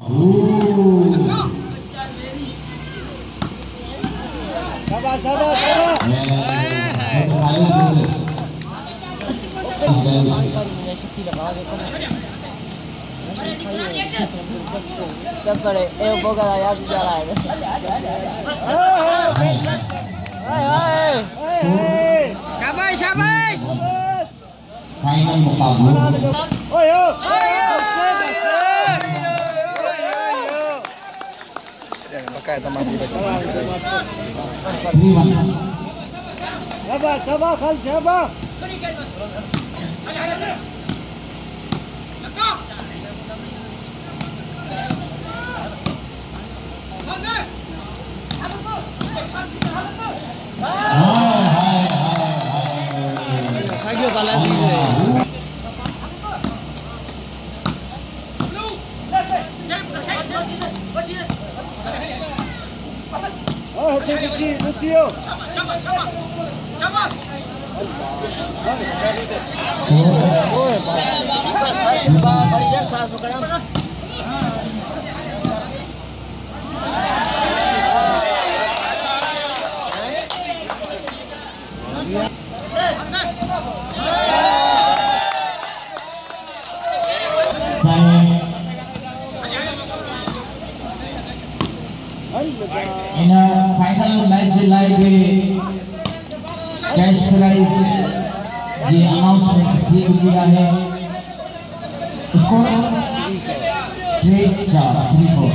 Sabar, sabar, sabar. सब करे एक बोगा याद जा रहा है शाबाश शाबाश फाइनल मुकाबला ओए ओ बकायदा माफी शाबाश शाबाश खाल शाबाश सागियो Balaji oh Lucio in a final match live cash prize जी अनाउंसमेंट किया है स्कोर 3-4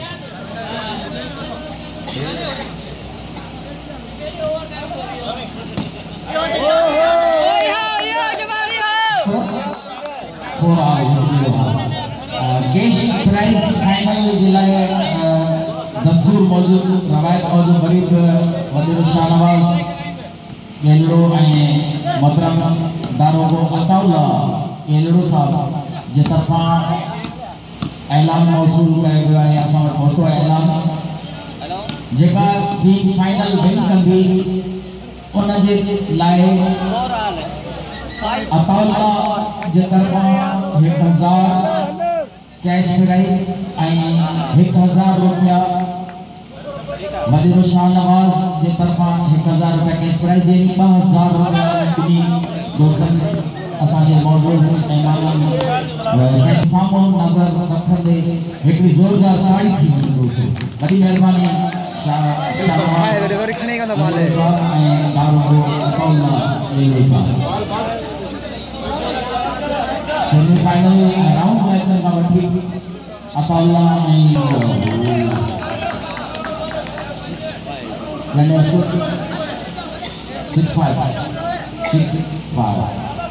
कैश प्राइज फाइनल जिलाए दस्तूर मौजूद रवायत मौजूद गरीब वजीर शाहनवाज गेलड़ो मोहतरम दारोगो अताउल्ला गेलड़ो साहब जे तरफा ऐलान मौसूल कयो वियो आहे असां वटि पहुतो आहे ऐलान जेका टीम फाइनल विन कंदी उन जे लाइ अताउल्ला जे तरफा 1000 कैश प्राइज ऐं 1000 रुपया वजीर शाहनवाज जे तरफा 1000 रुपया कैश प्राइज जे 2000 रुपया ॿिन्ही दोस्तनि असांजे मौजूद महिमाननि साम्हूं नज़र रखंदे हिकिड़ी ज़ोरदार ताड़ी थी दोस्तों वॾी महिरबानी सेमीफाइनल राउंड मैच का वठी अताउल्ला ऐं 6-5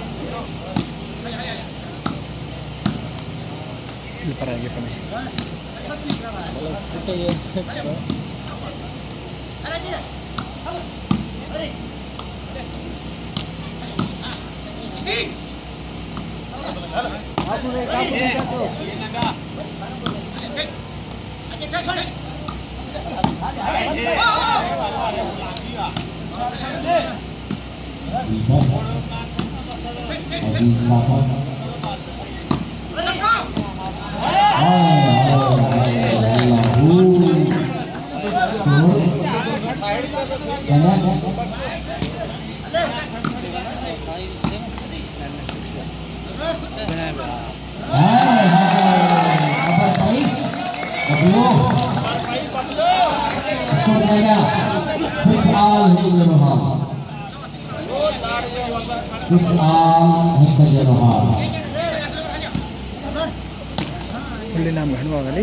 नाम घणो वाली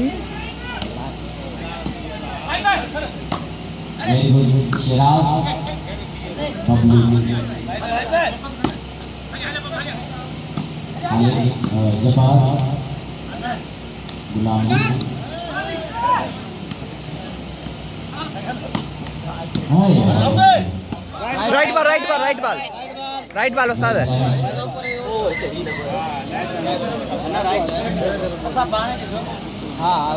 वेरी गुड शिराज बबलू जबार गुलाम राइट बाल उस्ताद हाँ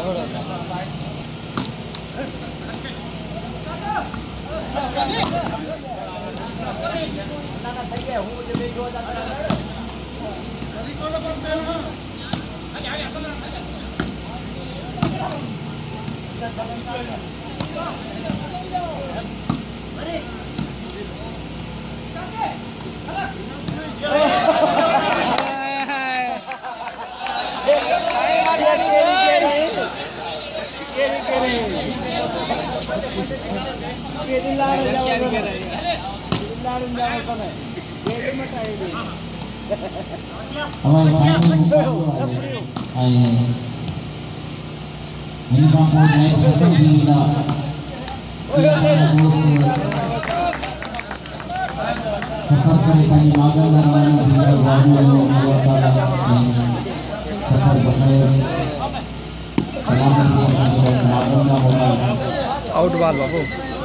हमारे फाइनल सफर करें सफर बखैर आउट बॉल बाबू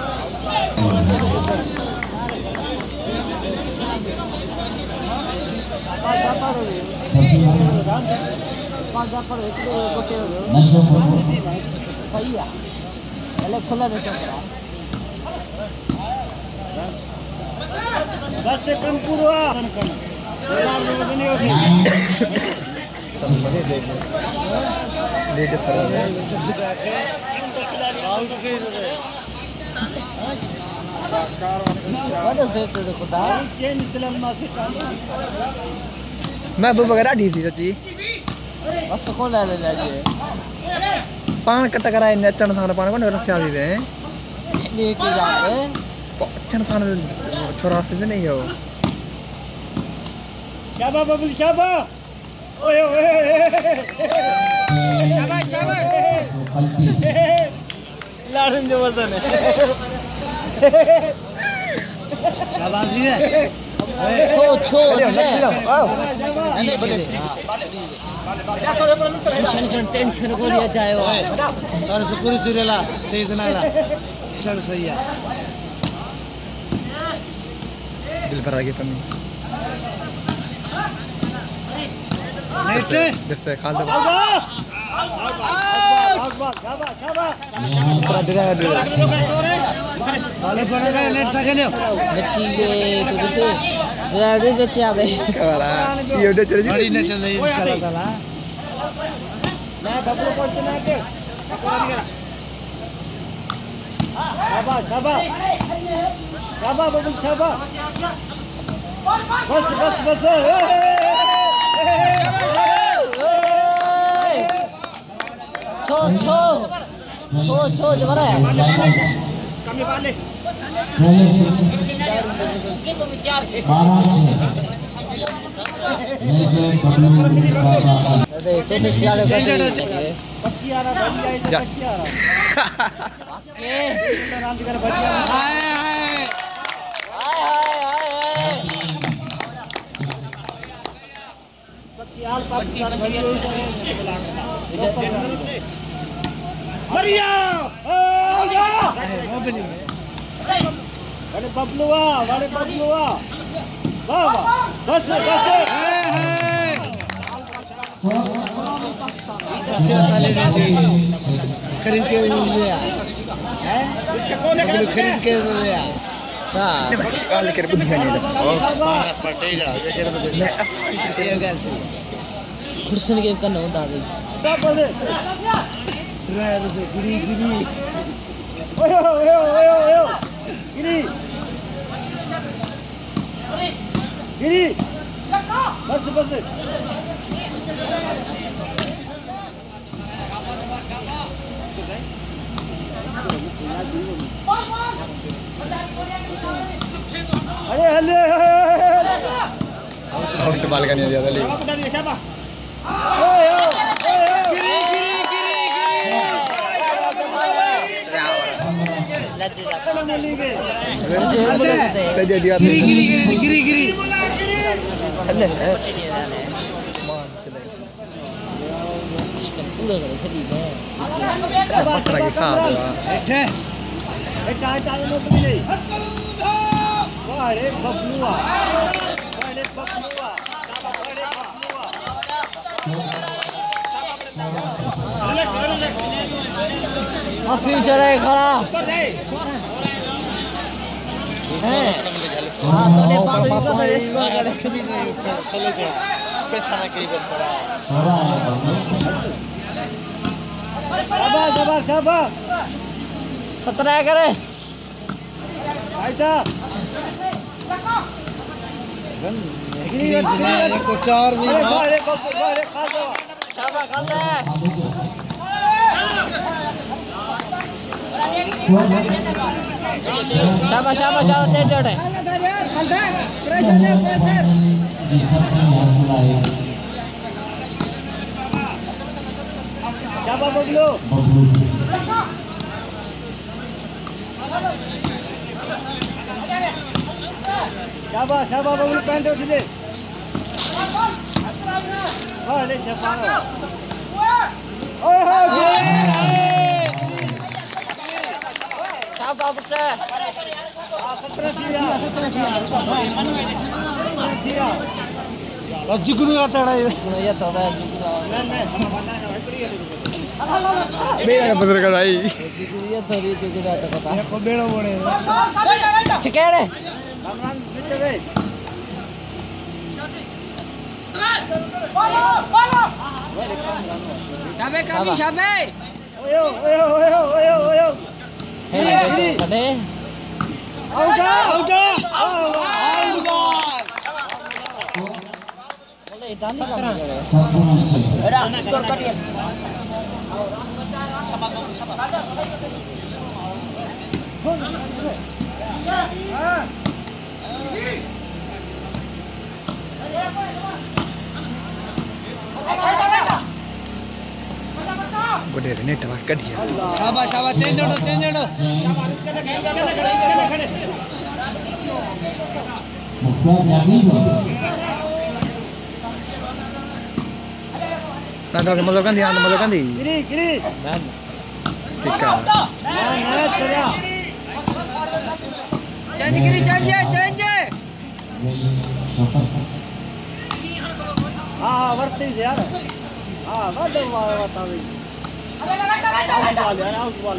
सही है पहले खुला नहीं चल रहा बस से कम पूरा मैं वो वगैरह दी थी सच्ची बस कौन ले ले जाइए पान कट कराए नचन सान पान को रस्या दी दे नहीं की जाए चन सान छोरा से नहीं हो शाबाश बबुल शाबाश ओए ओए शाबाश शाबाश लाड़न जो वजन है शाबाशी है छो छो टेंशन को लिया जाए वो सर से पूरी चुरेला तेज नाला सर सही है दिल पर आगे पन्नी जैसे खाल दे वाले पड़ेगा नेट सकेले बच्ची के तो रेडी बच्चे आवे वाला ये उधर चल बड़ी ने चल रही इंशाल्लाह ताला मैं बबलू पहुंचना के शाबाश शाबाश शाबाश बबलू शाबाश बस बस बस छो छो छो छो जबरा है कमी वाले अरे तो ने चाले कर पक्की आ रहा भाई आई तो पक्की आ रहा के नाम दिखा भजिया हाय हाय हाय हाय पक्की हाल पक्की भजिया मरिया ओ जा वाले बबलुआ वाह वाह बस बस खरीद के लिया हैं खरीद के लिया हां काल कर बुद्धि नहीं पटेगा ये गैल से खुर्सन के करना होता भाई ड्राइवर से गिरी ओए ओए ओए ओए गिरी बस बस अरे हले आउट के बाल का नहीं ज्यादा ले ओए गिरी पूरा करे खरीद है बस लगी खा दो बैठे ए चाय चाय में तो नहीं वारे बबलुआ फ्यूचर है खड़ा है हां तो ने पास भी तो इसको करे कभी नहीं सोलो के पैसा ना कहीं बन पड़ा 17 करे को 4 नहीं शाबाश खाते शाबाश शाबाश तेज जोड़े शाबाश शाबाश बबलू पैंट उठ दे ले जपानो ओए शाबाश बेटा जिगुनु आटाड़ा ये तो है बेड़ा पत्र कराई ये तो ये जिगुनु आटा पता को बेड़ो बोले चिकेड़े राम नीचे दे शाबे कमी शाबे ओयो ओयो ओयो ओयो ओयो हे अरे आउट आउट आउट बोले इतानी काम करे संपूर्ण एरा स्कोर करिए बड़े नेट वाला कट गया शाबाश शाबाश चेंज हो मुफ्ता जागीर ना मतलब कंदी गिरी गिरी ठीक है ना चला चेंज गिरी चेंज हां वर्ती यार हां बड़ा बता भाई out ball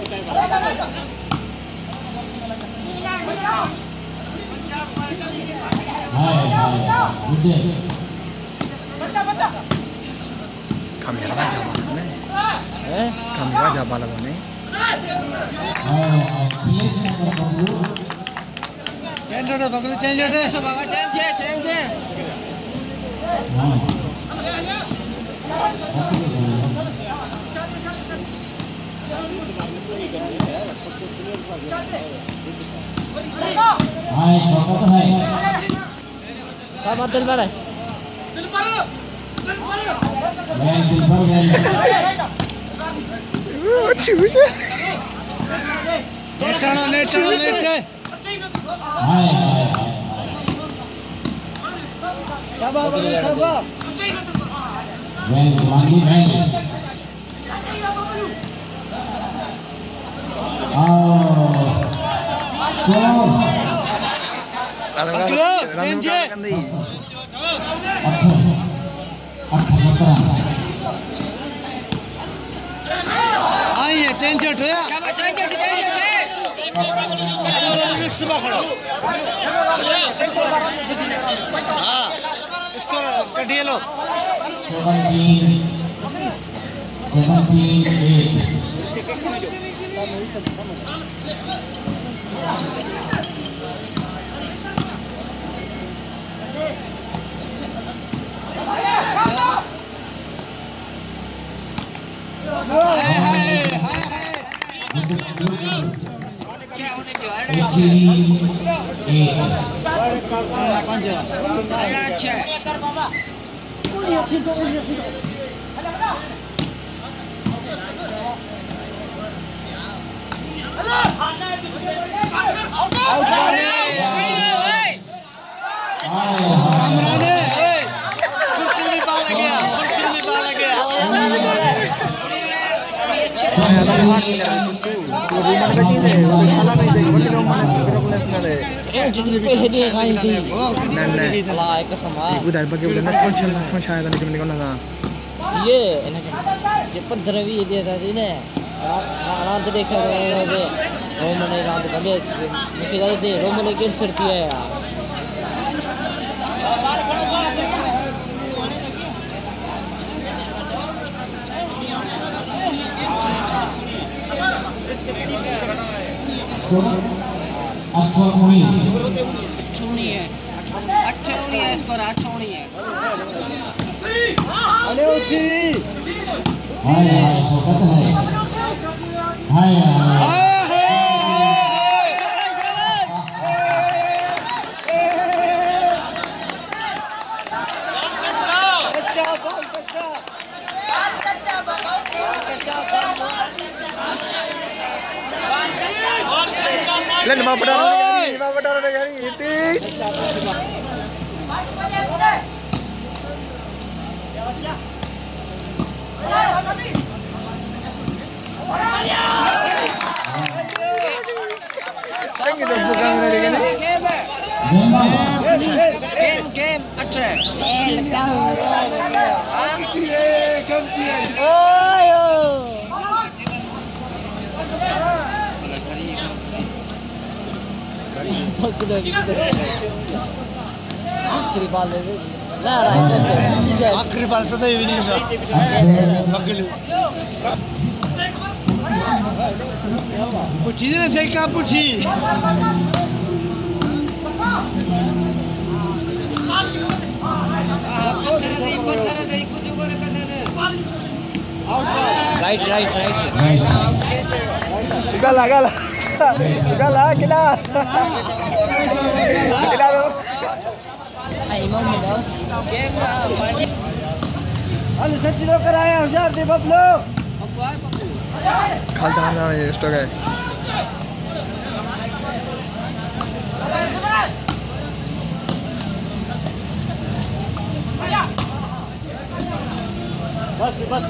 kamera aja balane kamera aja balane change हो बगल चेंज हो बाबा चेंज हाय शौकत है क्या बात दिल बड़ा मैं दिल भर गया नेट हाय हाय शाबाश शाबाश मैं मांगी मैं चेंज कंदी आई है चेंज होया शाबाश चेंज मिक्स में खड़ो हां इसको कटिए लो 15 dia tadi nih. Nanti देखा करेंगे रोमने रात बंदे मुझे कहते थे रोमने कैंसर किया है स्कोर 8-19 है। 8-19 है स्कोर 8-19 है। अरे उठी हाय हाय शौकत है हाय हाय Lan lima pedara negari itu. Kan kita bukan negari ini. Game attack. आखिरी बाल ना आखिरी बाल सदैव नहीं होगा पूछी ना सही कहाँ पूछी right Gala kita. Kita lo. Ay mau medal game mandi अरे सच्ची लोग कराया होशियार दे बबलू खालता ना ये स्टॉक है बस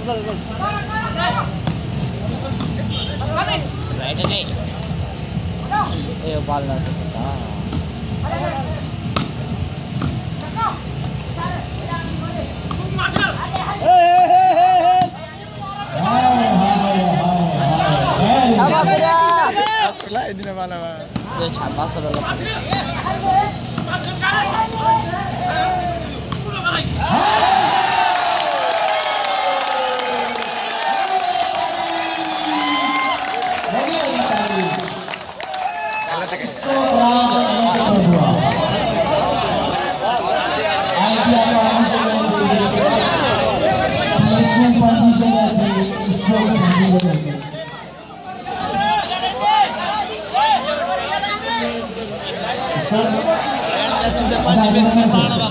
राइट नहीं ये बाल ना सकता lah ini mana ये छापा सब लग Ada